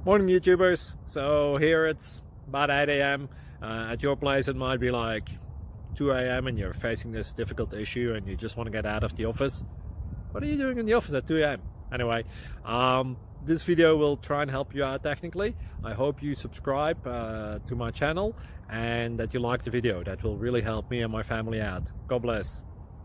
Morning YouTubers. So here it's about 8 a.m. At your place it might be like 2 a.m. and you're facing this difficult issue and you just want to get out of the office. What are you doing in the office at 2 a.m.? Anyway, this video will try and help you out technically. I hope you subscribe to my channel and that you like the video. That will really help me and my family out. God bless.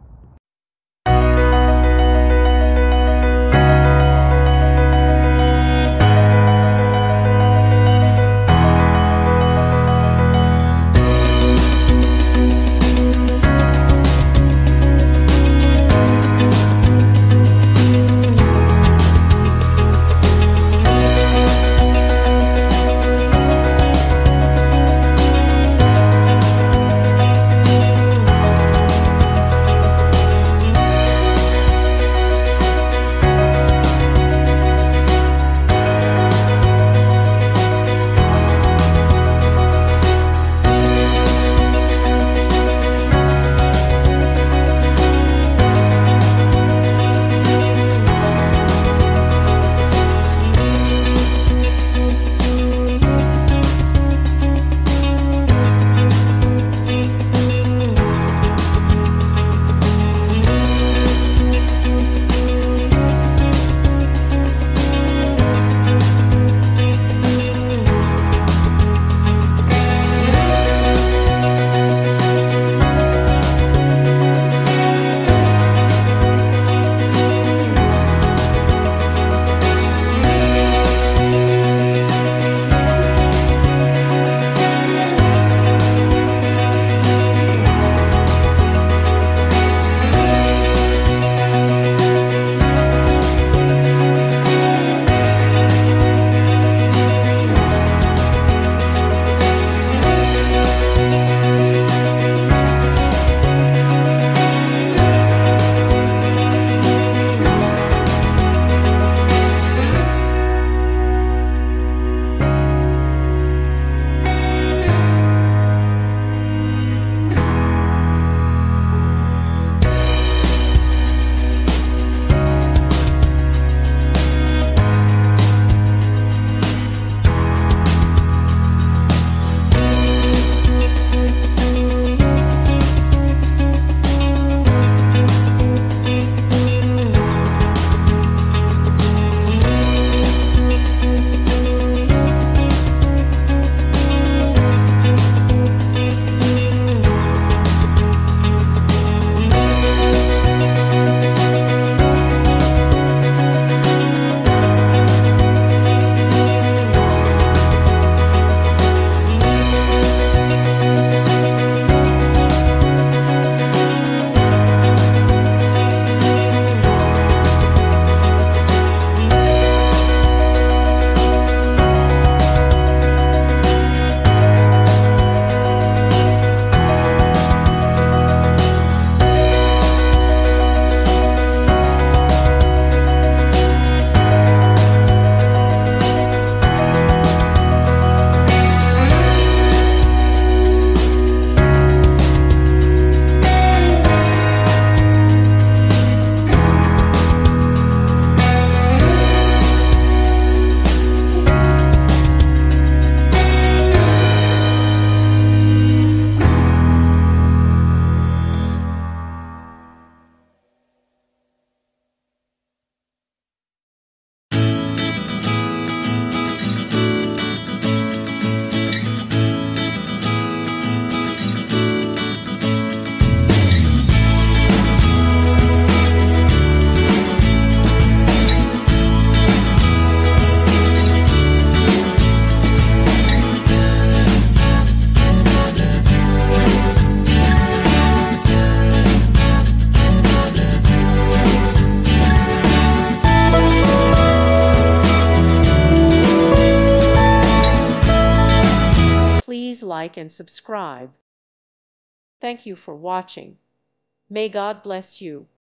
Please like and subscribe. Thank you for watching. May God bless you.